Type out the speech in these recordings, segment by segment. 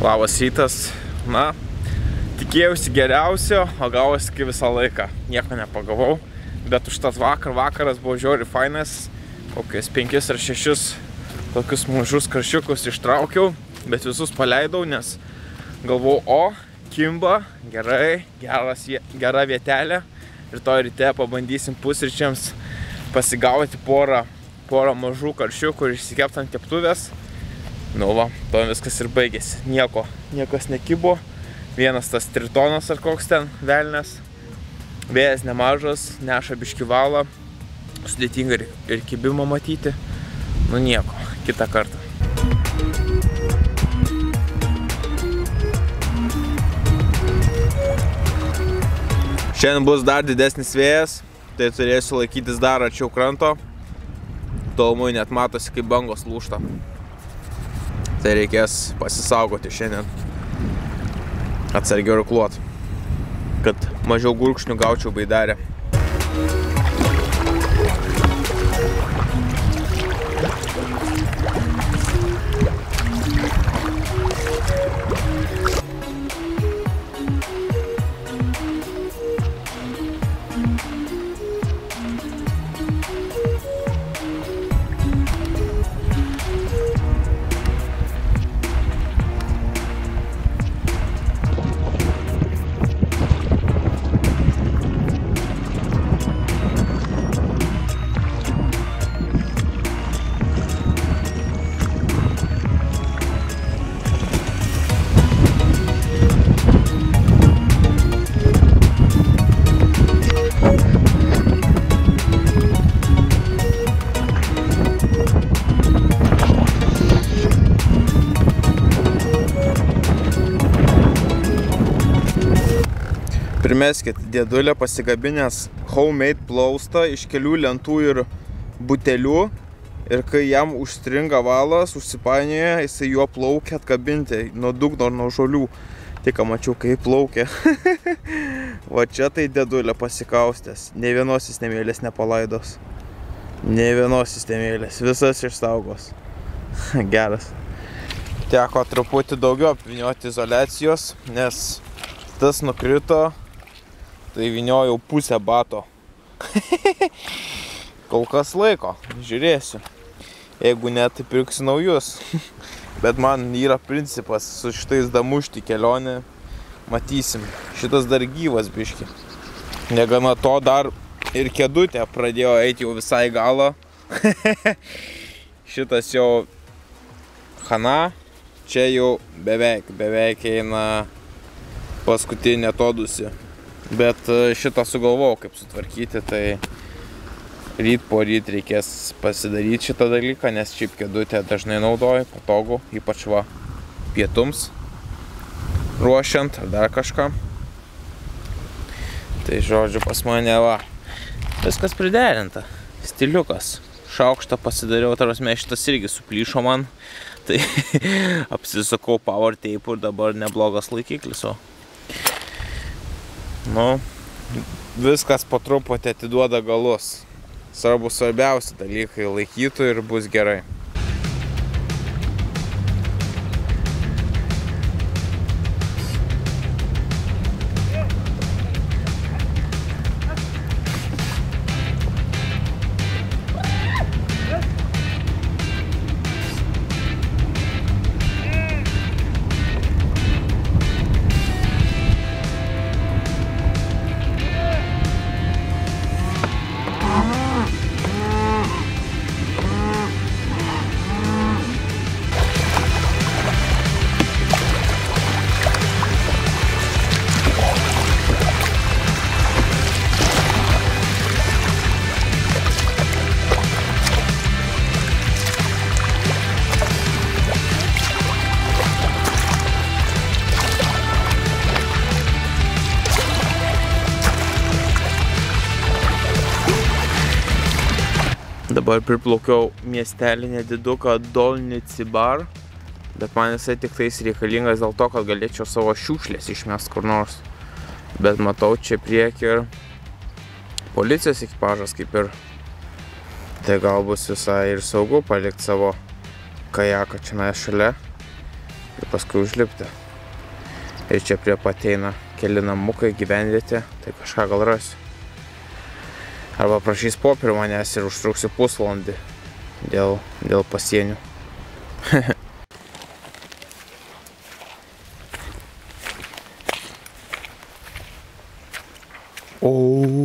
Labas rytas. Na, tikėjausi geriausio, o gavosi kaip visą laiką. Nieko nepagavau, bet užtat vakaras buvo žiauriai fainas. Kokius 5 ar 6 tokius mažus karšiukus ištraukiau, bet visus paleidau, nes galvojau, kimba, gerai, gera vietelė. Rytoj ryte pabandysim pusryčiams pasigauti porą mažų karšiukų ir išsikept ant keptuvės. Nu va, to viskas ir baigėsi. Niekas nekibo. Vienas tas tritonas ar koks ten velnes. Vėjas nemažas, neša biškį valą. Sudėtinga ir kibimo matyti. Nu nieko, kitą kartą. Šiandien bus dar didesnis vėjas, tai turėsiu laikytis dar arčiau kranto. Tolumui net matosi, kaip bangos lūžta. Tai reikės pasisaugoti šiandien. Atsargiau irkluot, kad mažiau gurkšnių gaučiau baidarę. Primeskit, dėdulė pasigabinęs homemade plaustą iš kelių lentų ir butelių ir kai jam užstringa valas, užsipainioja, jisai juo plaukia atkabinti nuo dugno ar nuo žolių. Tik mačiau, kaip plaukia. Va čia tai dėdulė pasikaustęs. Nei vienos sistemėlės nepalaidos. Nei vienos sistemėlės. Visas išsaugos. Geras. Teko truputį daugiau apvynioti izoliacijos, nes tas nukrito. Tai vyniojau pusę bato. Kol kas laiko, žiūrėsiu. Jeigu ne, tai pirksiu naujus. Bet man yra principas su šitais damušti kelionę. Matysim. Šitas dar gyvas biški. Negana to dar ir kėdutė pradėjo eiti jau visai galą. Šitas jau chana. Čia jau beveik eina paskutinė atodūsi. Bet šitą sugalvojau, kaip sutvarkyti, tai po ryt reikės pasidaryti šitą dalyką, nes šiaip kėdutę dažnai naudoju, patogu, ypač va pietums ruošiant ar dar kažką. Tai žodžiu, pas mane va, viskas priderinta, stiliukas. Šaukštą pasidariau, tarasme, šitas irgi suplyšo man, tai apsisukau power tape ir dabar neblogas laikiklis. Nu, viskas po truputį atiduoda galus. Svarbiausi dalykai laikytų ir bus gerai. Dabar priplaukiau miestelį nediduką Dolnici bar, bet man jisai tik tais reikalingas dėl to, kad galėčiau savo šiukšlės išmest kur nors. Bet matau čia priekį ir policijos ekipažas kaip ir. Tai gal bus visai ir saugu palikti savo kajaką čia šalia ir paskui užlipti. Ir čia prie pateina keli namukai, gyvenvietė, tai kažką gal rasiu. Arba prašys popierių manęs ir užtruksiu pusvalandį dėl pasienių. O,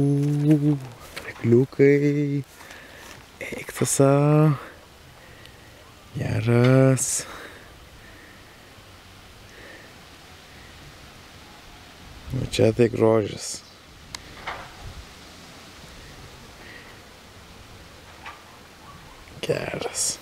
rekliukai, eik tu savo, geras. Nu čia tai grožis. Geras.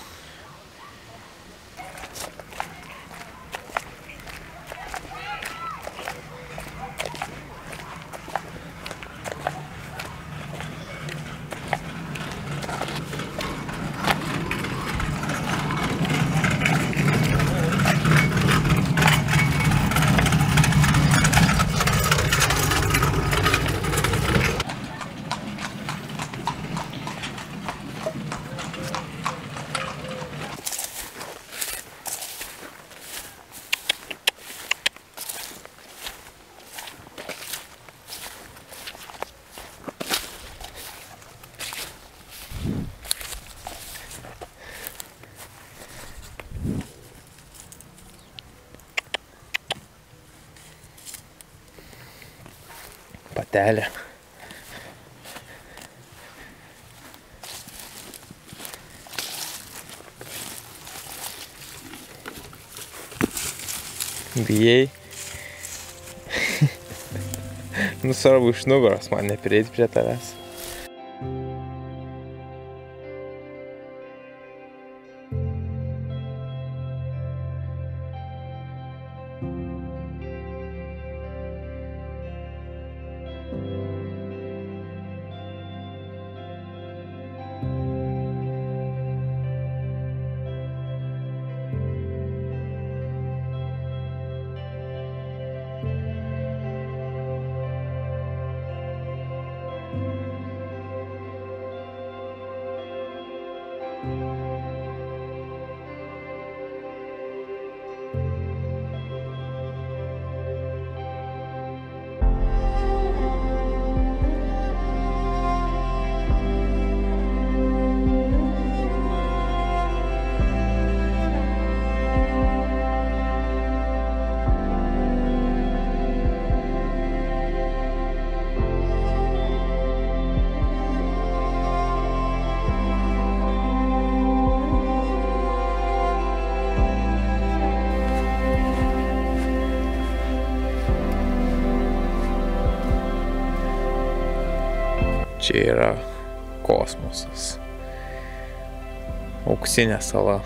Patelė. Bijai. Nu, svarbu iš nugaros man neprieiti prie tavęs. Čia yra kosmosas. Auksinė sala.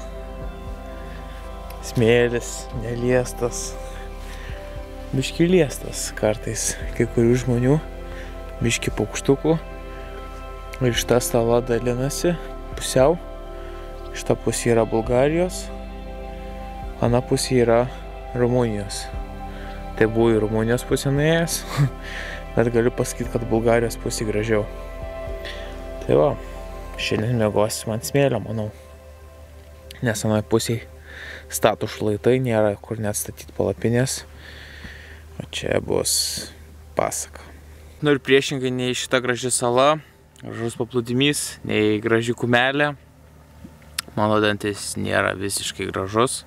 Smėlis, neliestas. Biški liestas kartais kai kurių žmonių. Biški paukštukų. Ir šita sala dalinasi pusiau. Šita pusė yra Bulgarijos. Ana pusė yra Rumunijos. Tai buvo į Rumunijos pusę nuėjęs. Bet galiu pasakyti, kad Bulgarijos pusė gražiau. Tai va, šiandien miegosim ant smėlio, manau. Nes anoje pusėje statų šlaitai, nėra kur net statyti palapinės. O čia bus pasaka. Nu ir priešingai nei šita graži sala, gražus paplūdimys, nei graži kumelė. Mano dantis nėra visiškai gražus.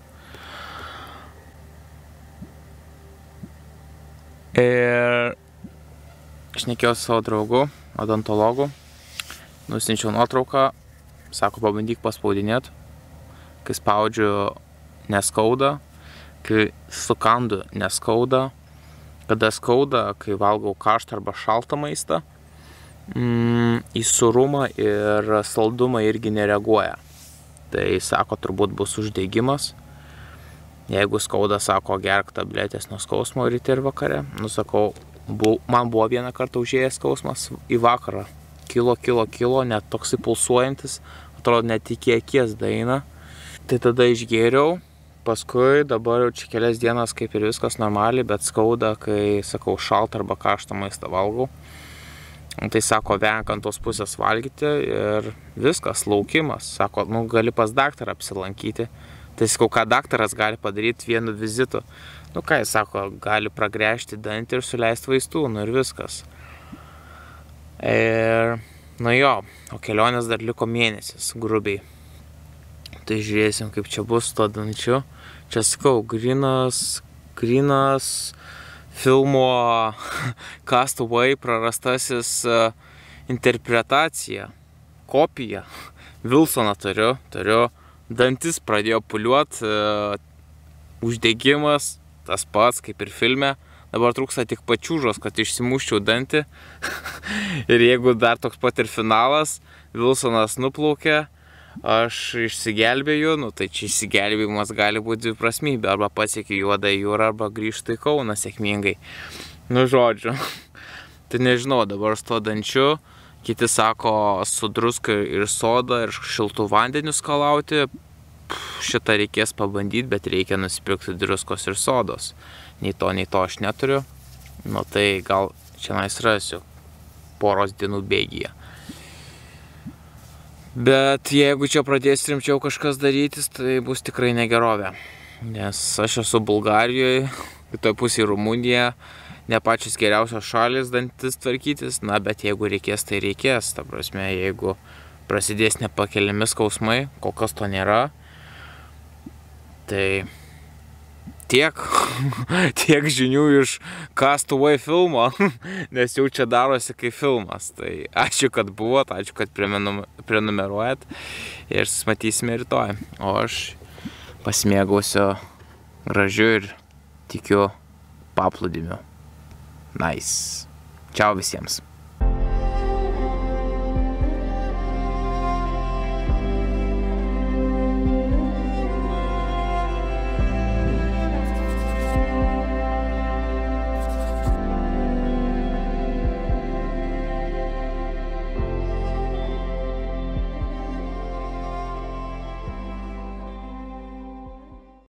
Ir šnekėjau su savo draugu, odontologu. Nusinčiau nuotrauką, sako, pabandyk paspaudinėti. Kai spaudžiu, neskauda. Kai sukandu, neskauda. Kada skauda, kai valgau karštą arba šaltą maistą, į surumą ir saldumą irgi nereaguoja. Tai sako, turbūt bus uždegimas. Jeigu skauda, sako, gerk tabletės nuo skausmo ryte ir vakare. Nu, sakau, man buvo vieną kartą užėjęs skausmas į vakarą. Kilo, net toksai pulsuojantis, atrodo, net iki akies daeina. Tai tada išgėriau, paskui dabar jau čia kelias dienas kaip ir viskas normaliai, bet skauda, kai, sakau, šaltą arba karštą maistą valgau. Tai sako, venk ant tos pusės valgyti ir viskas, laukimas. Sako, nu, gali pas daktarą apsilankyti. Tai sakau, ką daktaras gali padaryti vienu vizitu. Nu ką jis sako, gali pragręžti dantį ir suleisti vaistų, nu ir viskas. Ir, nu jo, o kelionės dar liko mėnesis, grubiai. Tai žiūrėsim, kaip čia bus su tuo dančiu. Čia sakau, grynas filmo Castaway prarastasis interpretacija, kopija. Wilsoną turiu, dantis pradėjo pūliuot, uždegimas, tas pats kaip ir filme. Dabar trūksta tik pačiūžos, kad išsimuščiau dantį. Ir jeigu dar toks pat ir finalas, Wilsonas nuplaukė, aš išsigelbėjau, nu tai čia išsigelbėjimas gali būti dviprasmybė, arba pasiekiu Juodą jūrą, arba grįžtu į Kauną sėkmingai. Nu žodžiu, tai nežinau, dabar su tuo dančiu, kiti sako su druska ir soda ir šiltų vandeniu skalauti, šitą reikės pabandyti, bet reikia nusipirkti druskos ir sodos. Nei to aš neturiu, nu tai gal šiandien rasiu poros dienų bėgyje. Bet jeigu čia pradės rimčiau kažkas darytis, tai bus tikrai negerovė. Nes aš esu Bulgarijoje, kitoje pusėje Rumunija, ne pačios geriausios šalis dantis tvarkytis, na bet jeigu reikės, tai reikės. Ta prasme, jeigu prasidės nepakeliami skausmai, kol kas to nėra, tai tiek žinių iš Castaway filmo, nes jau čia darosi kaip filmas. Tai ačiū, kad buvot, ačiū, kad prenumeruojat ir susimatysime rytoj. O aš pasimėgausiu gražiu ir tikiu paplūdimiu. Nice. Čiau visiems.